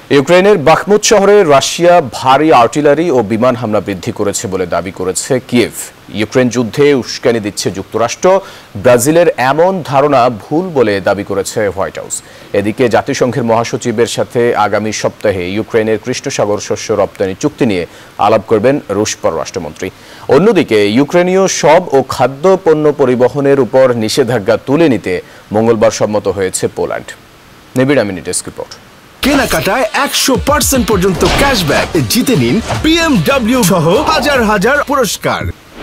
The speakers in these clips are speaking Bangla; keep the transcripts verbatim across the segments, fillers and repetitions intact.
ইউক্রেনের বাখমুত শহরে রাশিয়া ভারী আর্টিলারি ও বিমান হামলা বৃদ্ধি করেছে বলে দাবি করেছে কিয়েভ। ইউক্রেন যুদ্ধে উস্কানি দিচ্ছে যুক্তরাষ্ট্র, ব্রাজিলের এমন ধারণা ভুল বলে দাবি করেছে হোয়াইট হাউস। এদিকে জাতিসংঘের মহাসচিবের সাথে আগামী সপ্তাহে ইউক্রেনের কৃষ্ণসাগর শস্য রপ্তানি চুক্তি নিয়ে আলাপ করবেন রুশ পররাষ্ট্রমন্ত্রী। অন্যদিকে ইউক্রেনীয় সব ও খাদ্য পণ্য পরিবহনের উপর নিষেধাজ্ঞা তুলে নিতে মঙ্গলবার সম্মত হয়েছে পোল্যান্ড। নিবিড় আমিনী ডেস্ক রিপোর্ট। কেনাকাটায় একশো পার্সেন্ট পর্যন্ত ক্যাশব্যাক, জিতে নিন বিএমডব্লিউ সহ হাজার হাজার পুরস্কার।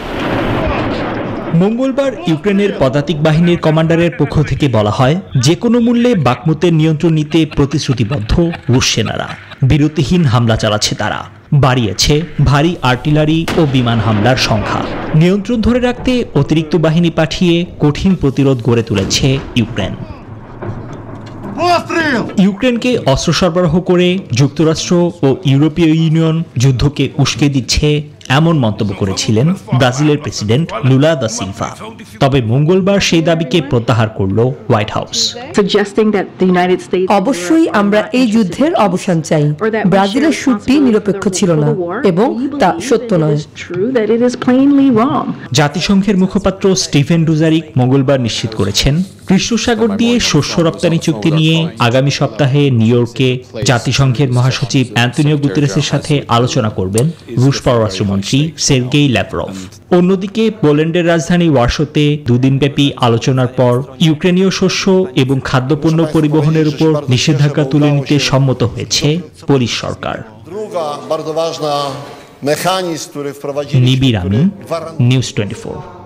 মঙ্গলবার ইউক্রেনের পদাতিক বাহিনীর কমান্ডারের পক্ষ থেকে বলা হয়, যে কোনো মূল্যে বাখমুতের নিয়ন্ত্রণ নিতে প্রতিশ্রুতিবদ্ধ রুশ সেনারা। বিরতিহীন হামলা চালাচ্ছে তারা, বাড়িয়েছে ভারী আর্টিলারি ও বিমান হামলার সংখ্যা। নিয়ন্ত্রণ ধরে রাখতে অতিরিক্ত বাহিনী পাঠিয়ে কঠিন প্রতিরোধ গড়ে তুলেছে ইউক্রেন। ইউক্রেনকে অস্ত্র সরবরাহ করে যুক্তরাষ্ট্র ও ইউরোপীয় ইউনিয়ন যুদ্ধকে উস্কে দিচ্ছে এমন মন্তব্য করেছিলেন ব্রাজিলের প্রেসিডেন্ট লুলা দা সিলভা। তবে মঙ্গলবার সেই দাবিকে প্রত্যাহার করল হোয়াইট হাউস। অবশ্যই আমরা এই যুদ্ধের অবসান চাই। ব্রাজিলের সুরটি নিরপেক্ষ ছিল না এবং তা সত্য নয়। জাতিসংঘের মুখপাত্র স্টিফেন ডুজারিক মঙ্গলবার নিশ্চিত করেছেন, কৃষ্ণসাগর দিয়ে শস্য রপ্তানি চুক্তি নিয়ে আগামী সপ্তাহে নিউ ইয়র্কে জাতিসংঘের মহাসচিব অ্যান্তোনিও গুতেরেসের সাথে আলোচনা করবেন রুশ পররাষ্ট্রমন্ত্রী সের্গেই ল্যাভরভ। অন্যদিকে পোল্যান্ডের রাজধানী ওয়ারশোতে দুদিনব্যাপী আলোচনার পর ইউক্রেনীয় শস্য এবং খাদ্যপণ্য পরিবহনের উপর নিষেধাজ্ঞা তুলে নিতে সম্মত হয়েছে পোলিশ সরকার। নিবিড় আমিন, নিউজ টোয়েন্টি ফোর।